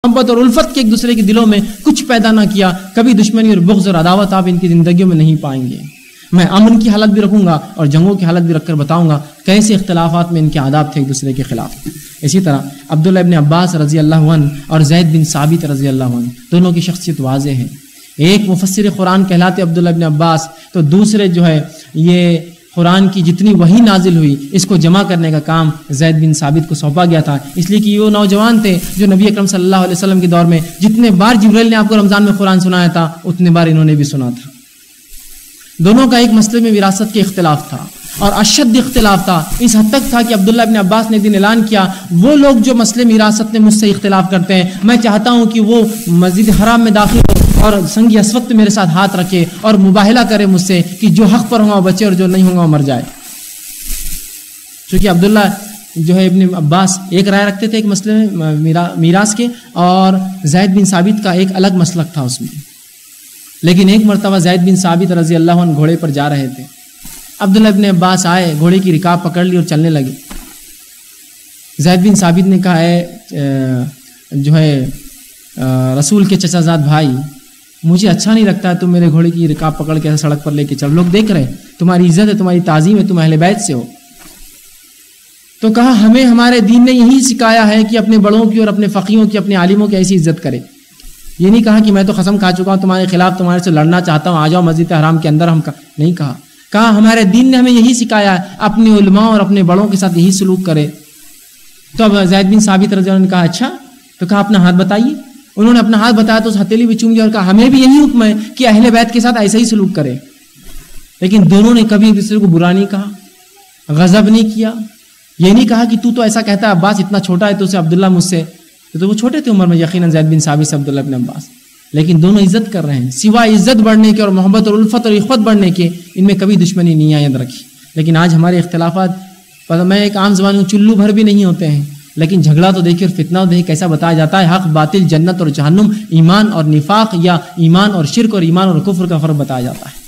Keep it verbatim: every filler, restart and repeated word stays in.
محبت اور الفت کے ایک دوسرے کے دلوں میں کچھ پیدا نہ کیا، کبھی دشمنی اور بغض اور عداوت آپ ان کی زندگیوں میں نہیں پائیں گے۔ میں امن کی حالت بھی رکھوں گا اور جنگوں کی حالت بھی رکھ کر بتاؤں گا کیسے اختلافات میں ان کے آداب تھے ایک دوسرے کے خلاف۔ اسی طرح عبداللہ ابن عباس رضی اللہ عنہ اور زید بن ثابت رضی اللہ عنہ دونوں کی شخصیت واضح ہے۔ ایک مفسر قرآن کہلاتے عبداللہ ابن عباس، تو دوسرے جو ہے یہ قرآن کی جتنی وحی نازل ہوئی اس کو جمع کرنے کا کام زید بن ثابت کو سونپا گیا تھا، اس لیے کہ یہ وہ نوجوان تھے جو نبی اکرم صلی اللہ علیہ وسلم کے دور میں جتنے بار جبریل نے آپ کو رمضان میں قرآن سنایا تھا اتنے بار انہوں نے بھی سنا تھا۔ دونوں کا ایک مسئلے میں وراثت کے اختلاف تھا اور اشد اختلاف تھا، اس حد تک تھا کہ عبداللہ ابن عباس نے دن اعلان کیا وہ لوگ جو مسئلے وراثت میں مجھ سے اختلاف کرتے ہیں میں چاہتا ہوں کہ وہ مسجد حرام میں داخل ہو اور سنگ اسود پہ میرے ساتھ ہاتھ رکھے اور مباہلہ کرے مجھ سے کہ جو حق پر ہوگا وہ بچے اور جو نہیں ہوگا وہ مر جائے۔ چونکہ عبداللہ جو ہے ابن عباس ایک رائے رکھتے تھے ایک مسئلے میں میراث کے، اور زید بن ثابت کا ایک الگ مسلک تھا اس میں۔ لیکن ایک مرتبہ زید بن ثابت رضی اللہ عنہ گھوڑے پر جا رہے تھے، عبداللہ ابن عباس آئے، گھوڑے کی رکاب پکڑ لی اور چلنے لگے۔ زید بن ثابت نے کہا ہے جو ہے رسول کے چچا زاد بھائی، مجھے اچھا نہیں لگتا ہے تم میرے گھوڑے کی رکاب پکڑ کے سڑک پر لے کے چل، لوگ دیکھ رہے، تمہاری عزت ہے، تمہاری تعظیم ہے، تم اہل بیت سے ہو۔ تو کہا ہمیں ہمارے دین نے یہی سکھایا ہے کہ اپنے بڑوں کی اور اپنے فقیہوں کی، اپنے عالموں کی ایسی عزت کرے۔ یہ نہیں کہا کہ میں تو قسم کھا چکا ہوں تمہارے خلاف، تمہارے سے لڑنا چاہتا ہوں، آ جاؤ مسجد حرام کے اندر، ہم نہیں کہا۔ کہا ہمارے دین نے ہمیں یہی سکھایا ہے اپنے علماء اور اپنے بڑوں کے ساتھ یہی سلوک کرے۔ تو اب زید بن ثابت رضی اللہ عنہ نے کہا اچھا، تو کہا اپنا ہاتھ بتائیے۔ انہوں نے اپنا ہاتھ بتایا تو اس ہتھیلی بھی چوم لیا اور کہا ہمیں بھی یہی حکم ہے کہ اہل بیت کے ساتھ ایسا ہی سلوک کرے۔ لیکن دونوں نے کبھی ایک دوسرے کو برا نہیں کہا، غضب نہیں کیا، یہ نہیں کہا کہ تو تو ایسا کہتا ہے، عباس اتنا چھوٹا ہے تو اسے عبداللہ مجھ سے، تو وہ چھوٹے تھے عمر میں یقیناً زید بن ثابت سے عبداللہ بن عباس، لیکن دونوں عزت کر رہے ہیں۔ سوائے عزت بڑھنے کے اور محبت اور الفت اور اخوت بڑھنے کے ان میں کبھی دشمنی نہیں آید رکھی۔ لیکن آج ہمارے اختلافات میں ایک عام زبان میں چلو بھر بھی نہیں ہوتے ہیں، لیکن جھگڑا تو دیکھیے اور فتنہ تو دیکھیے کیسا بتایا جاتا ہے، حق باطل، جنت اور جہنم، ایمان اور نفاق، یا ایمان اور شرک اور ایمان اور کفر کا فرق بتایا جاتا ہے۔